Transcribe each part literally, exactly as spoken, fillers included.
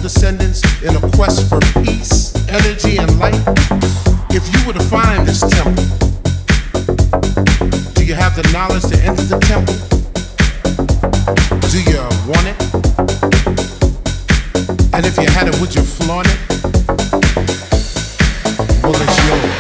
descendants in a quest for peace, energy, and light. If you were to find this temple, do you have the knowledge to enter the temple? Do you want it? And if you had it, would you flaunt it? Well, it's yours.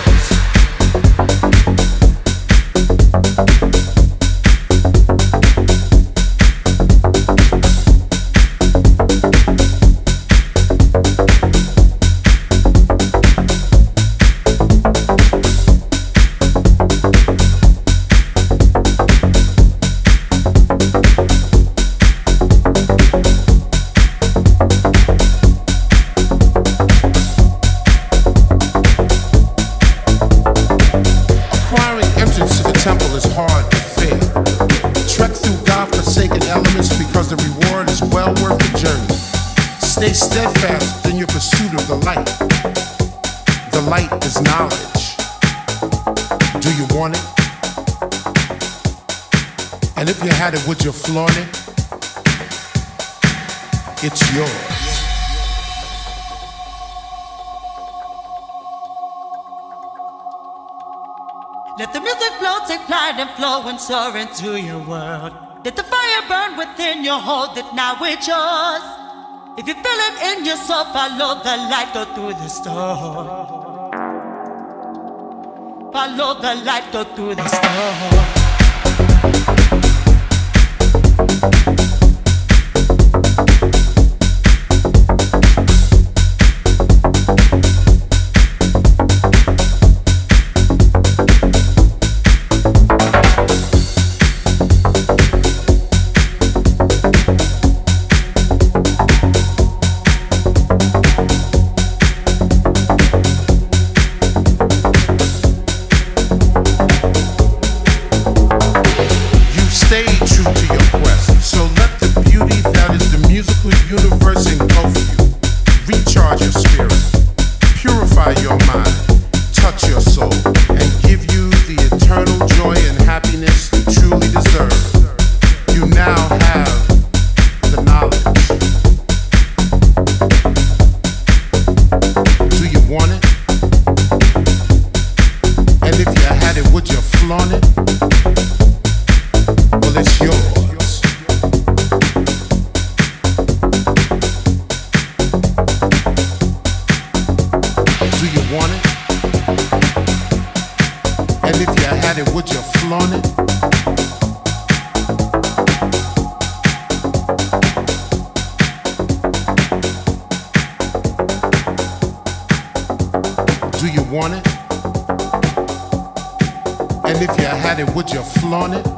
Temple is hard to fail. Trek through God-forsaken elements because the reward is well worth the journey. Stay steadfast in your pursuit of the light. The light is knowledge. Do you want it? And if you had it, would you flaunt it? It's yours. Let the music flow, take flight and flow and soar into your world. Let the fire burn within your, hold it, now it's yours. If you feel it in your soul, follow the light, go through the storm. Follow the light, go through the storm. Universe engulf you, recharge your spirit, purify your mind, touch your soul, and give you the eternal joy and happiness you truly deserve. You now have the knowledge. Do you want it? And if you had it, would you flaunt it? Well, it's yours. Do you want it? And if you had it, would you flaunt it? Do you want it? And if you had it, would you flaunt it?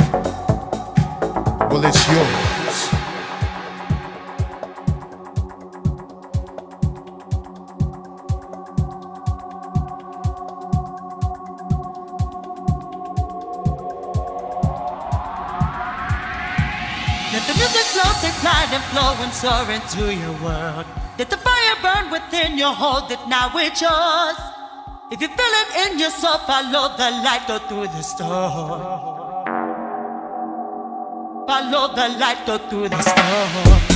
Well, it's yours. Let the music flow, take flight and flow and soar into your world. Let the fire burn within you, hold it, now it's yours. If you feel it in your soul, follow the light, go through the storm. Follow the light, go through the storm.